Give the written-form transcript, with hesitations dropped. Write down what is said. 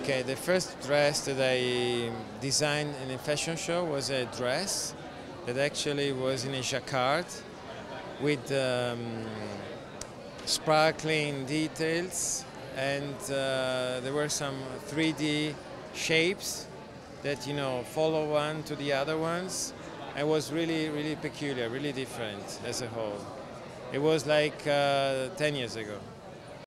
Okay, the first dress that I designed in a fashion show was a dress that actually was in a jacquard with sparkling details, and there were some 3D shapes that follow one to the other ones. It was really peculiar, really different as a whole. It was like 10 years ago.